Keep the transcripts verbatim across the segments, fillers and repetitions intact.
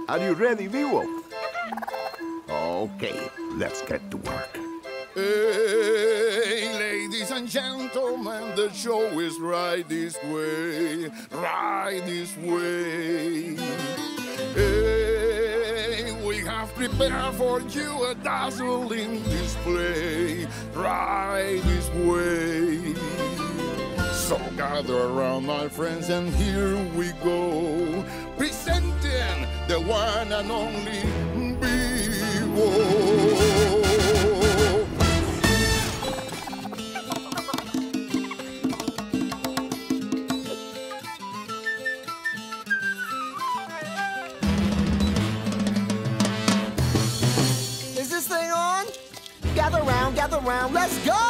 Are you ready, Vivo? Okay, let's get to work. Hey, ladies and gentlemen, the show is right this way, right this way. Hey, we have prepared for you a dazzling display, right this way. So gather around, my friends, and here we go, presenting the one and only Vivo. Is this thing on? Gather round, gather round, let's go!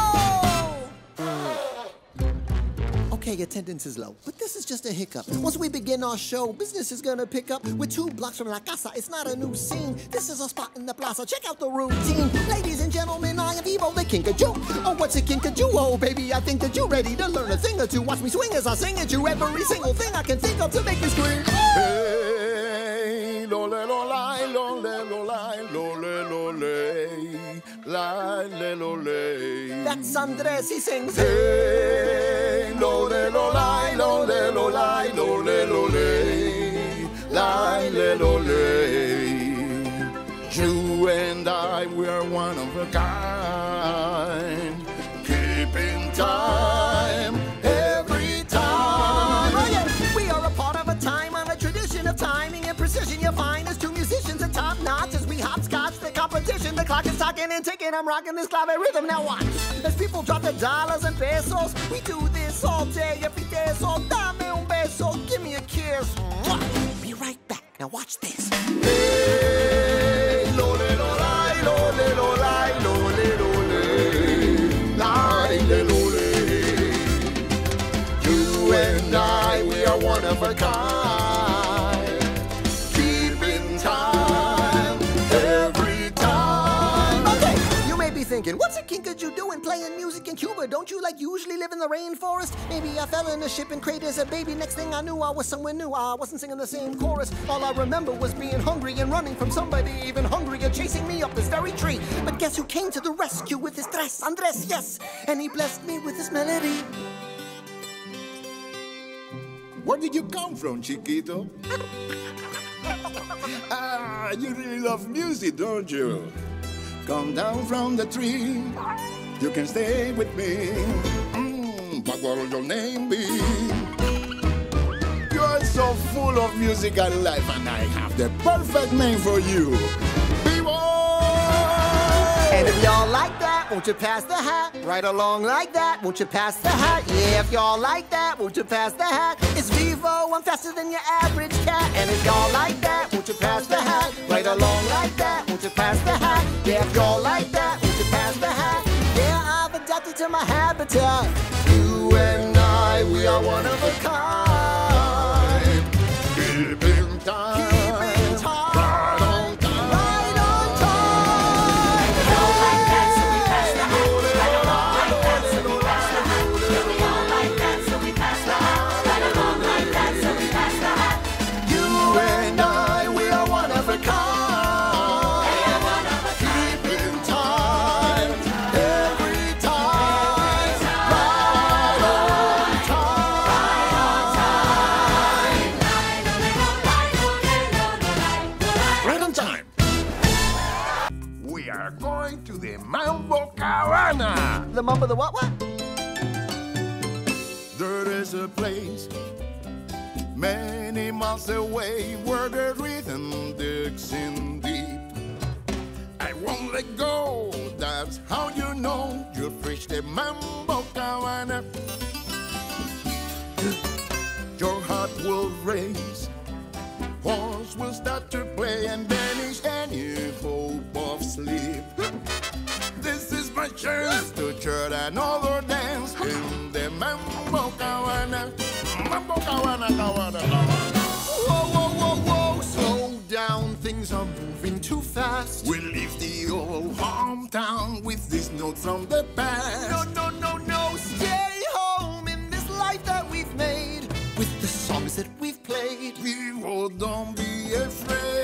Okay, attendance is low, but this is just a hiccup. Once we begin our show, business is gonna pick up. We're two blocks from La Casa, it's not a new scene. This is a spot in the plaza, check out the routine. Ladies and gentlemen, I am Vivo, the kinkajou. Oh, what's a kinkajou? Oh, baby, I think that you're ready to learn a thing or two. Watch me swing as I sing at you every single thing I can think of to make you scream. Hey, lo le lo li, lo le lo li, lo le lo le, li le lo le. That's Andres, he sings. Hey, lo le lo li, lo le lo li, lo le lo le, li le lo le. You and I, we are one of a kind, keeping time every time. Oh yeah, we are a part of a time on a tradition of timing and precision. You'll find us two musicians at top notch as we hopscotch the competition. The clock is talking and ticking. I'm rocking this clave rhythm. Now watch as people drop the dollars and pesos. We do this all day, every day. So dame un beso, give me a kiss. Mwah. Be right back. Now watch this. Hey, lo le lo li, lo le lo li, lo le lo le, li le lo le. You and I, we are one of a kind, keeping time every time. Okay, you may be thinking, what's a kinkajou doing playing music in Cuba? Don't you like usually live in the rainforest? Maybe I fell in a ship and crate as a baby. Next thing I knew, I was somewhere new. I wasn't singing the same chorus. All I remember was being hungry and running from somebody even hungrier, chasing me up this very tree. But guess who came to the rescue with his dress? Andres, yes, and he blessed me with this melody. Where did you come from, Chiquito? Ah, you really love music, don't you? Come down from the tree. You can stay with me. Mm, but what will your name be? You are so full of music and life, and I have the perfect name for you. Vivo! And if y'all like that, won't you pass the hat? Right along like that, won't you pass the hat? Yeah, if y'all like that, won't you pass the hat? It's Vivo, I'm faster than your average cat. And if y'all like that, won't you pass the hat? Right along like that, won't you pass the hat? Yeah, if y'all like that, won't you pass the hat? Yeah, I've adapted to my habitat. You and I, we are one of a kind. Keeping time. Keeping time. Right on time. Right on time. We all like that, so we pass the hat. Right along like that, so we pass the hat. Yeah, we all like that, so we pass the hat. Right along like that, so we pass the hat. You and I, we are one of a kind. Keeping time every time. Right on time. Right on time. We are going to the Mambo Cabana. The mumbo the what what? There is a place many miles away where the rhythm digs in deep. I won't let go, that's how you know you've reached the Mambo Cabana. Your heart will race, horns will start to play and vanish any hope of sleep. This is my chance to chart another dance in the Mambo Cabana. Mambo Cabana, Cabana, Cabana. Whoa, whoa, whoa, whoa, slow down, things are moving too fast. We leave the old hometown with this note from the past. No, no, no, no, stay home in this life that we've made with the songs that we've played. People, don't be afraid.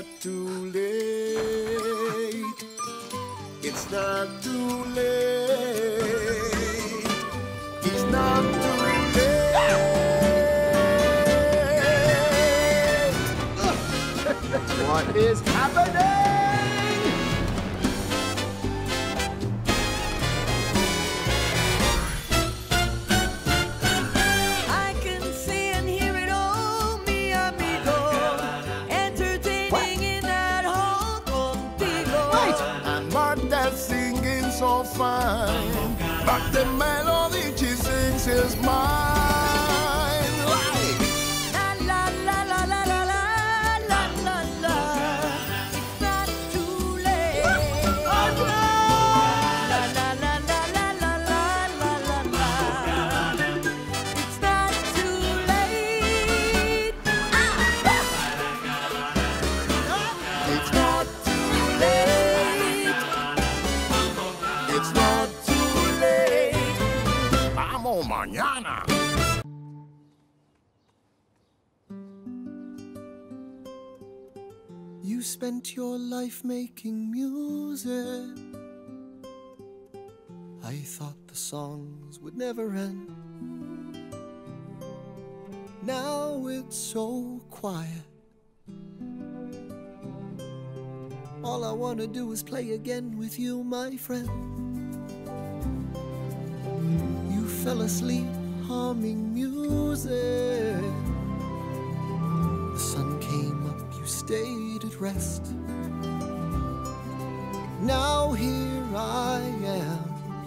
not too late. It's not too late. It's not too late. What is happening? I can see and hear it all, mi amigo. Entertaining in that hall contigo. Right. And Martha's singing so fine, but the melody she sings is mine. Like La la la la la la la la la la. It's not too late. La la la la la la la la la la. It's not too late. it's not too late. It's not too late. Vamos mañana. You spent your life making music. I thought the songs would never end. Now it's so quiet. All I want to do is play again with you, my friend. You fell asleep humming music. The sun came up, you stayed at rest. Now here I am.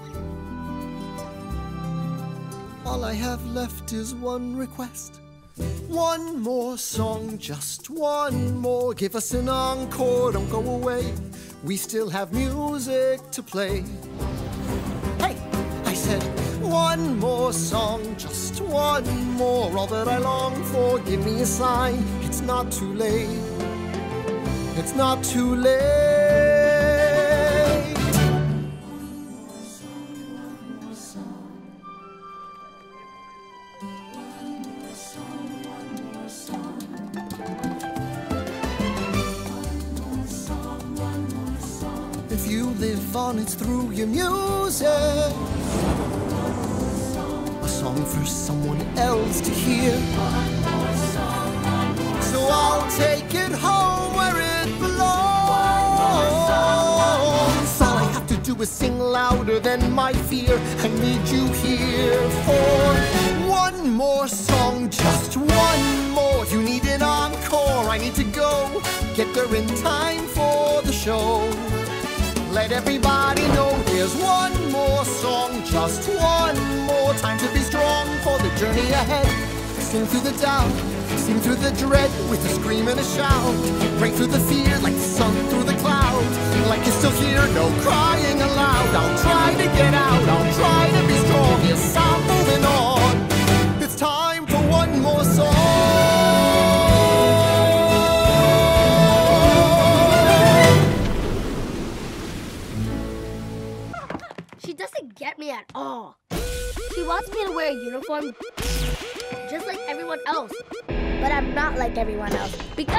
All I have left is one request. One more song, just one more. Give us an encore, don't go away. We still have music to play. Hey, I said one more song, just one more. All that I long for, give me a sign. It's not too late. It's not too late. If you live on, it's through your music. A song for someone else to hear. So I'll take it home where it belongs. All I have to do is sing louder than my fear. I need you here for one more song, just one more. You need an encore, I need to go. Get there in time for the show. Let everybody know there's one more song, just one more. Time to be strong for the journey ahead. Sing through the doubt, sing through the dread, with a scream and a shout. Break through the fear like the sun through the clouds. Like you're still here, no crying aloud. I'll try to get out, I'll try to be strong. Yes, I'm moving on. It's time for one more song. She doesn't get me at all. She wants me to wear a uniform just like everyone else. But I'm not like everyone else because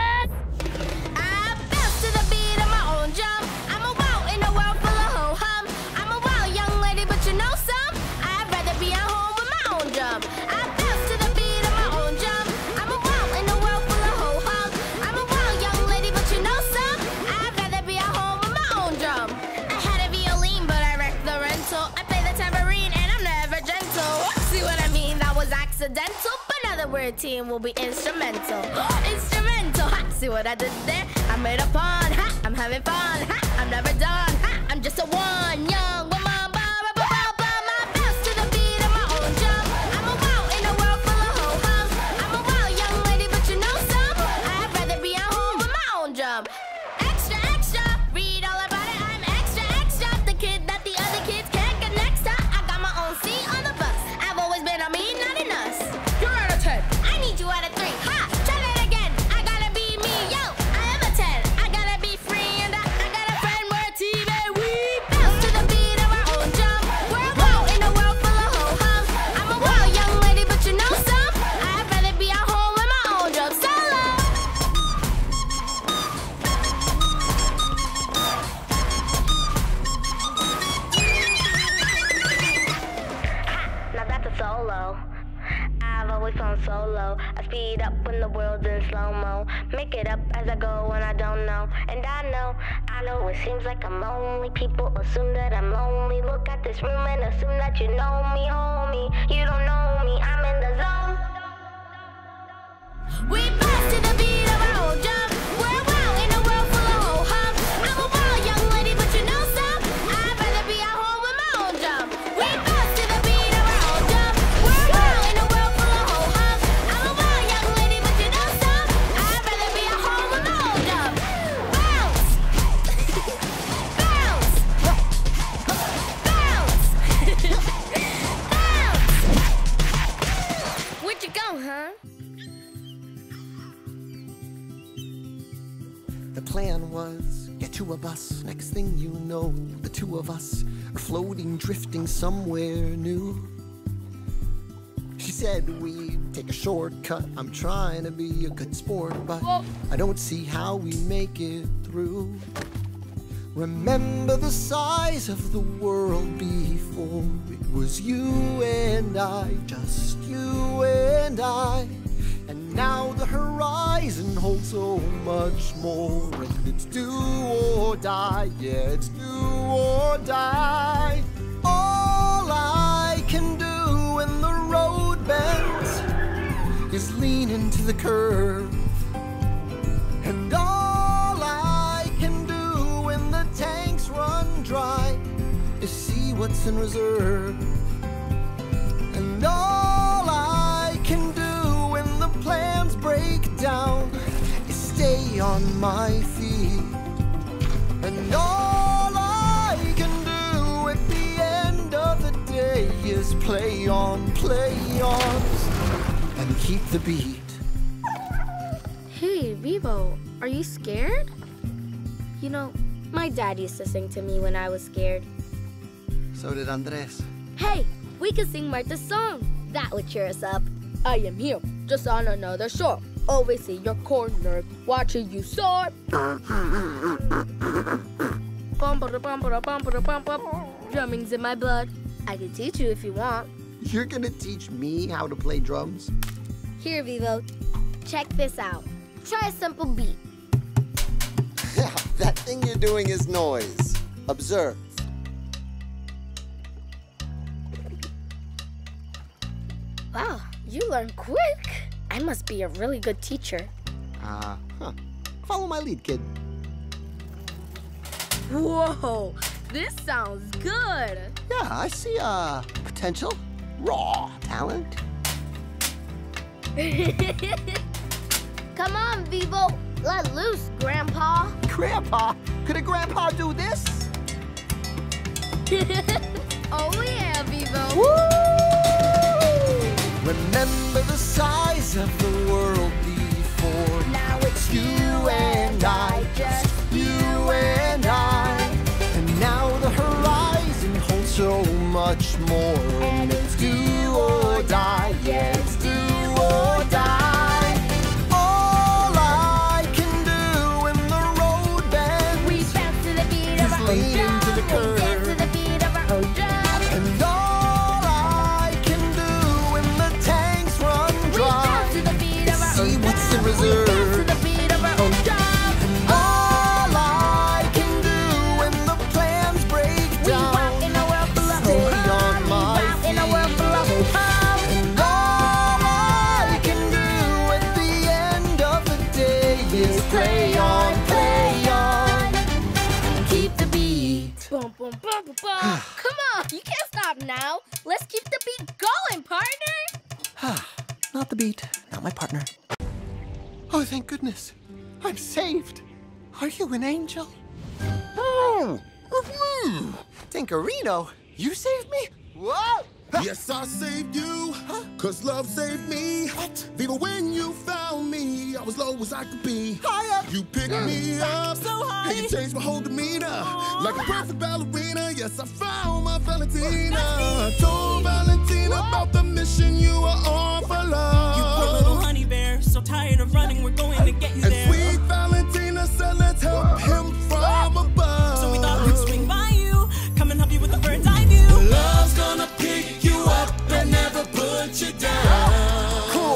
I bounce to the beat of my own drum. I'm a wow in a world full of ho-hum. I'm a wow young lady, but you know some. I'd rather be at home with my own drum. I bounce to the beat of my own drum. I'm a wow in a world full of ho-hum. I'm a wow young lady, but you know some. I'd rather be at home with my own drum. I had a violin, but I wrecked the rental. I play the tambourine, and I'm never gentle. See what I mean? That was accidental. But now that we're a team, we'll be instrumental. Instrumental. Ha! See what I did there? I made a pun. Ha! I'm having fun. Ha! I'm never done. Ha! I'm just a one young woman. Ba, ba, ba, ba, ba. My bounce to the beat of my own drum. I'm a wow in a world full of ho-hum. I'm a wow young lady, but you know some. I'd rather be at home with my own drum. Extra, extra. Read all about it. I'm extra, extra. The kid that the other kids can't get next to. I got my own seat on the bus. I've always been a me, not an us. You're out of ten. I need you out of three. Ha! Try that again. I gotta be me, yo. I am a ten. I gotta be free and I, I got a friend where T V. always on solo. I speed up when the world's in slow-mo. Make it up as I go when I don't know. And I know, I know it seems like I'm lonely. People assume that I'm lonely. Look at this room and assume that you know me, homie. You don't know me, I'm in the zone. We bust to the beat of our own drum. We're wild in a world full of ho-hum. I'm a wild young lady, but you know some. I'd rather be at home with my own drum. We bust to the beat of our own drum. We're wild in a world full of ho-hum. I'm a wild young lady, but you know some. I'd rather be at home with my own drum. Bounce! Bounce! Bounce! Where'd you go, huh? The plan was get to a bus. Next thing you know, the two of us are floating, drifting somewhere new. She said we'd take a shortcut. I'm trying to be a good sport, but I don't see how we make it through. Remember the size of the world before it was you and I, just you and I. And now the horizon holds so much more, and it's do or die, yeah, it's do or die. All I can do when the road bends is lean into the curve, and all I can do when the tanks run dry is see what's in reserve, and all I can do plans break down is stay on my feet, and all I can do at the end of the day is play on, play on, and keep the beat. Hey, Vivo, are you scared? You know, my dad used to sing to me when I was scared. So did Andres. Hey, we could sing Martha's song. That would cheer us up. I am here, just on another shore. Always in your corner, watching you soar. Drumming's in my blood. I can teach you if you want. You're gonna teach me how to play drums? Here, Vivo. Check this out. Try a simple beat. That thing you're doing is noise. Observe. Wow, you learn quick. I must be a really good teacher. Uh, huh. Follow my lead, kid. Whoa, this sounds good. Yeah, I see, uh, potential. Raw talent. Come on, Vivo. Let loose, Grandpa. Grandpa? Could a grandpa do this? Oh, yeah, Vivo. Woo! Remember the size of the world before. Now it's you and I, just you and I. And now the horizon holds so much more. And it's do or die, yeah, it's do or die. All I can do when the road bends, we bounce to the beat of our own lean drum. into the curve. We dance to the beat of our own drum. And all I can do when the tanks run We dry bounce to the beat of our see own what's in drum. We reserve. dance to the beat of our own drum. All I can do when the plans break We down walk in a world full of stay ho-hum. on We my walk in a world full of feet. ho-hum. And all I can do at the end of the day is play on, play on, keep the beat. Boom, boom, boom, boom, boom. Come on, you can't stop now. Let's keep the beat going, partner. Not the beat, not my partner. Oh, thank goodness. I'm saved. Are you an angel? Oh, mm-hmm. Tinkerino, you saved me? Whoa! Yes, I saved you, cause love saved me. What? Vivo, when you found me, I was low as I could be. Higher. You picked me up, So high. and you changed my whole demeanor. Like a perfect ballerina, yes, I found my Valentina. I told Valentina about the mission you were on for love. You poor little honey bear, so tired of running, we're going to get you And there. sweet Valentina said, let's help him from above. So we thought we'd swing by you, come and help you with the bird's eye view. Love's gonna pick you up and never put you down.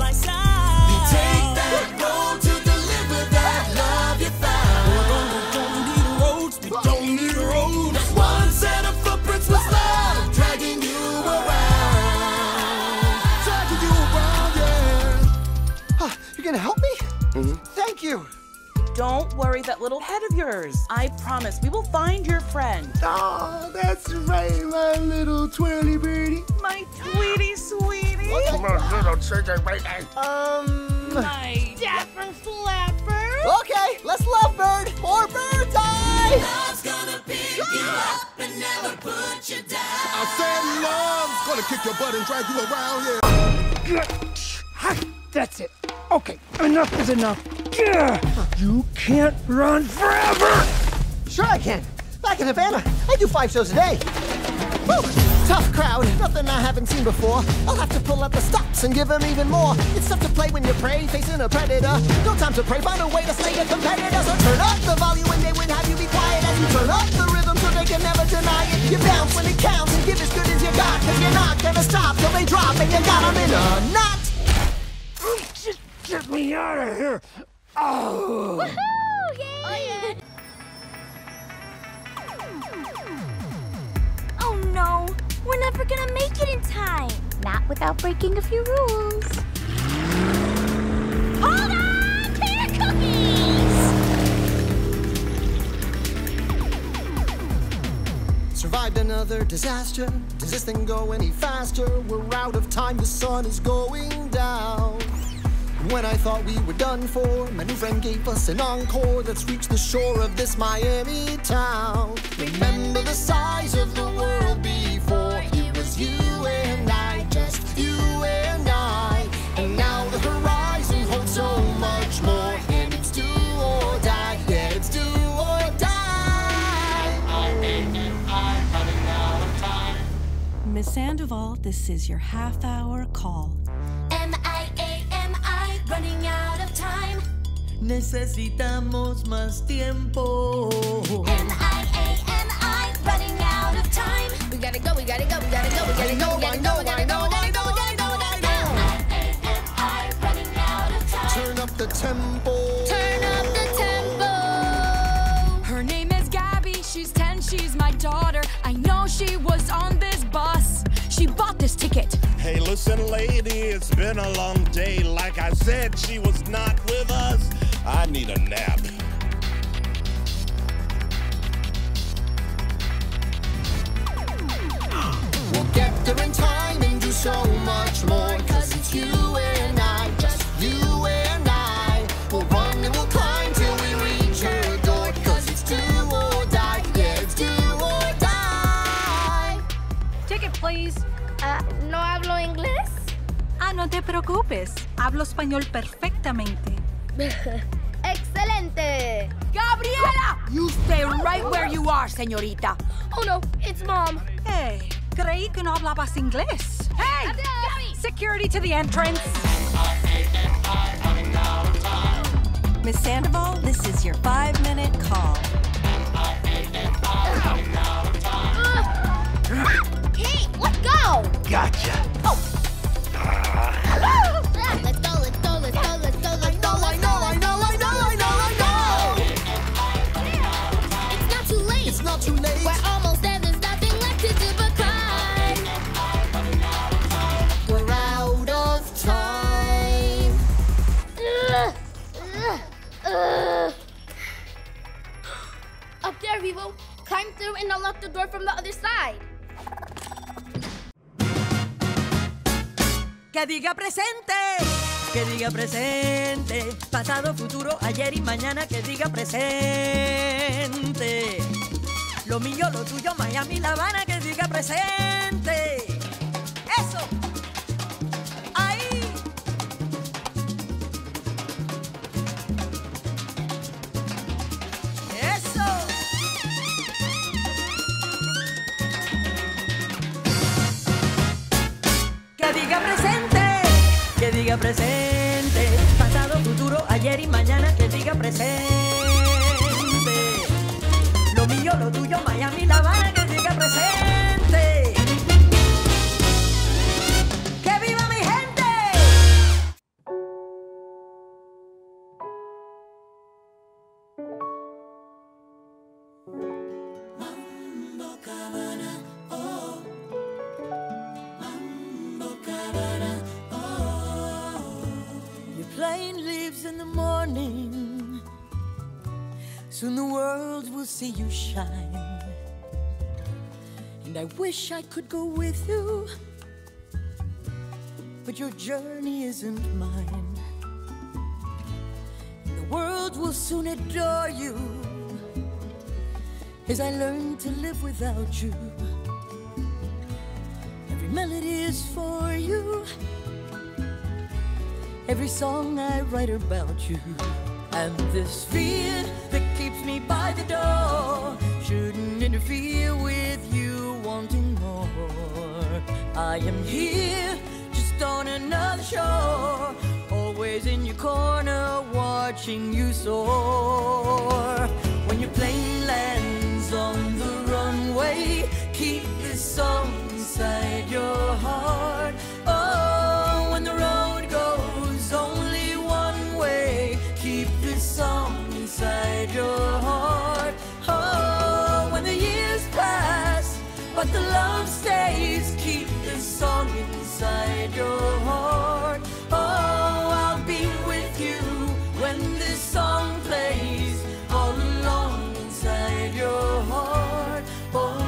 my side. You take that road to deliver that love you found. We don't need roads, we don't need roads. That one set of footprints was love, dragging you around. Dragging you around, yeah. Huh, you gonna help me? Mm-hmm. Thank you. Don't worry that little head of yours. I promise we will find your friend. Oh, that's right, my little twirly birdie. My tweety sweetie. Come on, little sugar baby. Um. My dapper flapper. Okay, let's love bird. More birds eye. Love's gonna pick you up and never put you down. I said love's gonna kick your butt and drag you around, yeah. That's it. Okay, enough is enough. You can't run forever! Sure I can. Back in Havana, I do five shows a day. Woo! Tough crowd, nothing I haven't seen before. I'll have to pull up the stops and give them even more. It's tough to play when you're prey, facing a predator. No time to pray, find a way to slay your competitor. So turn up the volume when they would have you be quiet. As you turn up the rhythm so they can never deny it. You bounce when it counts and give as good as you got. Cause you're not gonna stop till they drop and you got them in a knot. Just get me out of here! Oh! Woohoo! Yay! Oh, yeah. Oh no, we're never gonna make it in time. Not without breaking a few rules. Hold on to your cookies! Survived another disaster. Does this thing go any faster? We're out of time, the sun is going down. When I thought we were done for, my new friend gave us an encore. Let's reach the shore of this Miami town. Remember the size of the world before. It was you and I, just you and I. And now the horizon holds so much more. And it's do or die, yeah, it's do or die. Miss Sandoval, this is your half-hour call. M I A M I, running out of time. Necesitamos más tiempo. M I A M I, running out of time. We gotta go, we gotta go, we gotta go, we gotta go, we gotta go, we gotta go, we gotta go, we gotta go, we gotta go. M I A M I, running out of time. Turn up the tempo. Turn up the tempo. Her name is Gabby, she's ten, she's my daughter. I know she was on this bus. She bought this ticket. Hey, listen, lady, it's been a long day. Like I said, she was not with us. I need a nap. We'll get there in time and do so much more. Cause it's you and I, just you and I. We'll run and we'll climb till we reach her door. Cause it's do or die, yeah, it's do or die. Ticket, please. Uh, ¿no hablo inglés? Ah, no te preocupes. Hablo español perfectamente. Excelente! Gabriela! You stay right where you are, señorita. Oh no, it's Mom. Hey, creí que no hablabas inglés. Hey! Adiós. Security to the entrance. Miss Sandoval, this is your five-minute call. Hey, let's go! Gotcha! Oh. Let's go, let's go, let's go, let's go, let's go, let's go. I know, I know, I know, I know! It's not too late. It's not too late. We're almost there, there's nothing left to do but cry. We're out of time. Ugh. Ugh. Ugh. Up there, Vivo. Climb through and unlock the door from the other side. Que diga presente, que diga presente, pasado, futuro, ayer y mañana, que diga presente. Lo mío, lo tuyo, Miami, La Habana, que diga presente. Eso. Ahí. Eso. Que diga presente, que diga presente, pasado, futuro, ayer y mañana, que diga presente. Lo mío, lo tuyo, Miami, La Habana, que diga presente. ¡Que viva mi gente! plane leaves in the morning, soon the world will see you shine. And I wish I could go with you, but your journey isn't mine. And the world will soon adore you as I learn to live without you. Every melody is for you, every song I write about you. And this fear that keeps me by the door shouldn't interfere with you wanting more. I am here just on another shore, always in your corner watching you soar. When your plane lands on the runway, keep this song inside your heart. Oh, when the road goes only one way, keep this song inside your heart. Oh, when the years pass but the love stays, keep this song inside your heart. Oh, I'll be with you when this song plays, all along inside your heart. Oh,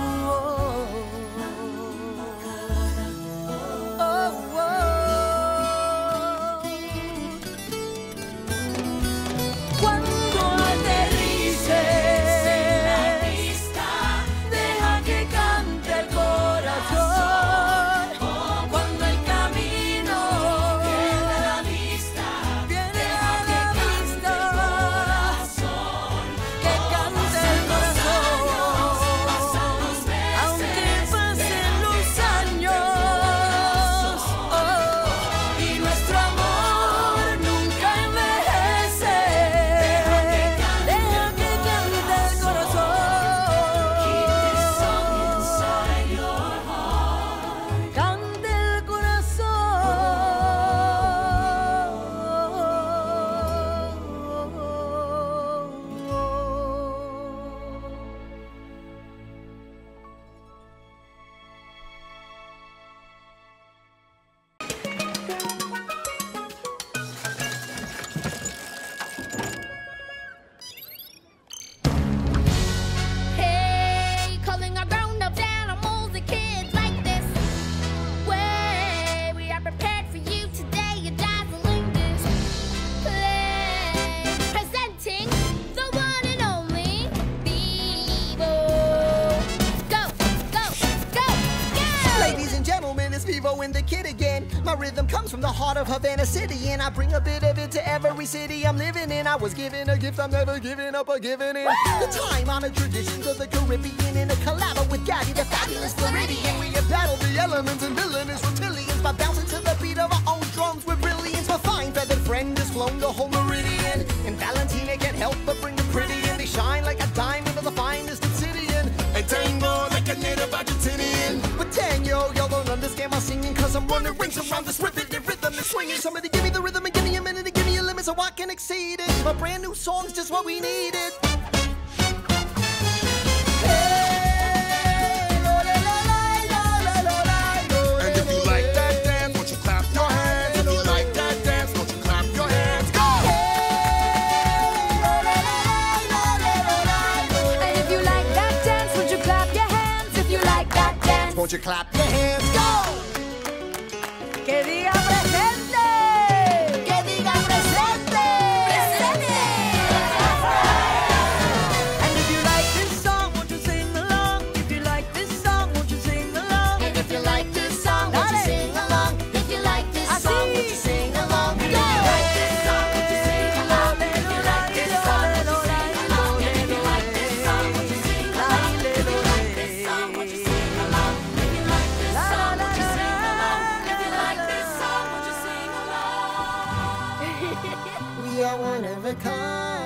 Vivo and the kid again. My rhythm comes from the heart of Havana City, and I bring a bit of it to every city I'm living in. I was given a gift I'm never giving up or giving in. The time-honored traditions of the Caribbean, in a collab with Gabby, the fabulous Floridian. We have battled the elements and villainous reptilians by bouncing to the beat of our own drums with brilliance. My fine feathered friend has flown the whole meridian, and Valentina can't help but bring the pretty in. They shine like a diamond of the finest obsidian, and tango like a native Argentinian. But dang, yo, y'all don't understand my singing, cause I'm running rings around this rhythm, the rhythm is swinging. Somebody give me the rhythm and give me a minute and give me a limit so I can exceed it. My brand new song's just what we needed. And if you like that dance, won't you clap your hands? If you like that dance, won't you clap your hands? Go! And if you like that dance, won't you clap your hands? If you like that dance, won't you clap your hands? Go! Que diga presente. Que diga presente. Presente. And if you like this song, won't you sing along? If you like this song, won't you sing along? And if you like this song, won't you sing along? If you like this song, won't you sing along? If you like this song, won't you sing along? If you like this song, won't you sing along? And if you like this song, won't you sing along? If you like this song, won't you sing along? If you like this song, won't you sing along? If you like this song, won't you sing along? We are one of a kind.